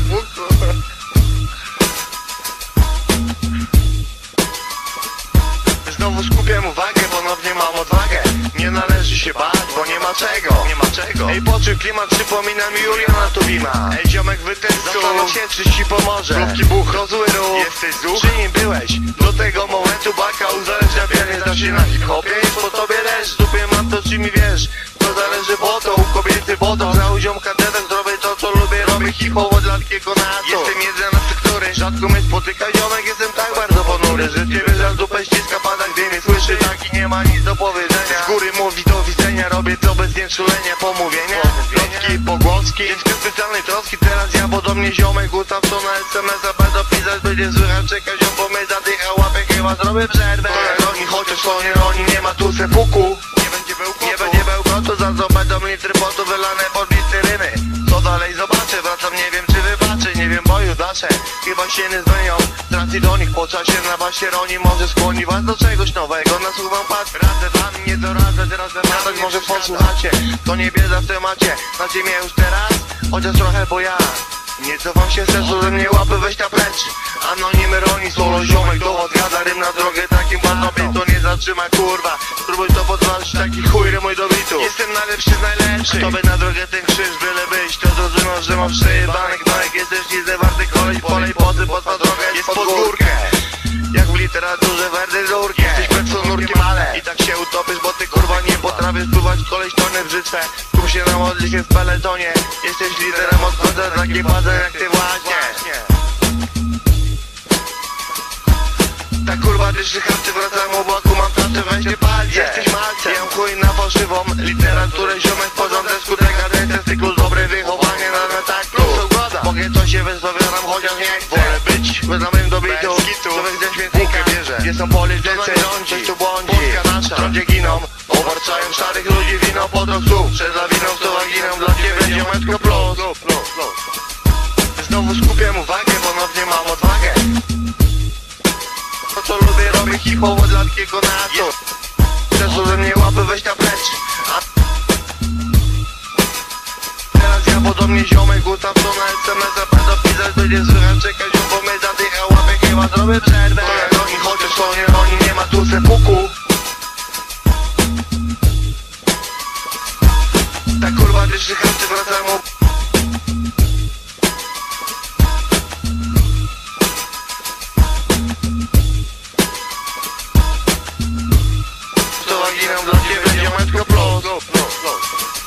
Znowu skupiam uwagę, ponownie mam odwagę. Nie należy się bać, bo nie ma czego. Ej, poczuj klimat, przypomina mi Juliana Tuwima. Ej, ziomek, wytęsknił, zastanów się, czy ci pomoże. Krótki buch, rozły ruch, jesteś zuch? Czy nim byłeś? Do tego momentu baka uzależnienia znasz się na hip-hopie. Jest po tobie leż, dupie mam to, czy mi wiesz. To zależy po to, u kobiety wodą. Za ziomka dedek zrobię to, co lubię. Robię hip-hop od latkiego na to. Jestem jeden na sektory, rzadko mnie spotyka ziomek. Jestem tak bardzo ponury, że ciebie za dupę ściska pada, gdy mnie słyszy. Tak i nie ma nic do powiedzenia. Z góry mówi do widzenia, robię to bez znieczulenia, pomówienia, plotki, pogłoski. Ciężko specjalnej troski, teraz ja, bo do mnie ziomek ustaw to na SMS-a będę pisać, będzie słychać, czeka ziom, bo mnie zadycha łapę, chyba zrobię przerwę. To jak oni, chociaż to nie oni, nie ma tu sepuku. Nie będzie bełkotu, za co będą litry potu wylane pod litryny. Co dalej zobaczę, wracam, nie wiem czy wybaczę, nie wiem, bo judacze chyba się nie zmienią. Z racji do nich po czasie na wasie roni, może skłoni was do czegoś nowego. Nasłucham patrz, radzę wam nie doradzać, razem nadać, może posłuchacie. To nie bieda w temacie, znacie mnie już teraz, chociaż trochę, bo ja nie cofam się z sercu, że mnie łapy weź ta precz. Anonimy roni, solo ziomek, dowód gada rym na drogę, takim bandomie to nie zatrzyma, kurwa. Spróbuj to podważyć, taki chuj rymuj do bitu. Jestem najlepszy z najlepszych, kto by na drogę ten krzyż, byle być. To zrozumiał, że mam przejebane gnojek. Jesteś nic zawarty koleś, polej poty, pod drogę jest pod górkę. Jak w literaturze werdydurki. Jesteś personurkiem, ale i tak się utopisz, bo ty kurwa nie potrafisz pływać, koleś tonie w brzytwę. Kup się na modli w peletonie. Jesteś liderem, odchodzę takie bazę jak ty właśnie. Ta kurwa dyszy harty, wracam u boku, mam pracę, weź nie palcie. Jesteś malcem, jem chuj na fałszywą literaturę, ziomek porządek, skutek kadencja, cyklu, dobre wychowanie na metaklu. Mogę to się wyspowiadam, chociaż nie chcę. Wolę być wyznamym do bitu, człowiek ze świetnika bierze. Gdzie są politycy, coś tu błądzi, wszędzie giną, obarczają szarych ludzi wino pod rok słów. Przed lawiną, co waginą, dla ciebie ziomeczko plus. Znowu skupiam uwagę, ponownie mam odwagę. To co lubię, robię hip-hop od latkiego na to. Czasu ze mnie łapy weź ta precz. Teraz ja, bo do mnie ziomek ustaw to na SMS-a będę pisać, będzie słychać, czekać ziom, bo mnie zadycha łapy, chyba zrobię przerwę. To jak oni, chociaż to nie oni, nie ma tu sepuku. Ta kurwa dyszy harty, wracam u... To waginam dla ciebie, ziomeczko plus.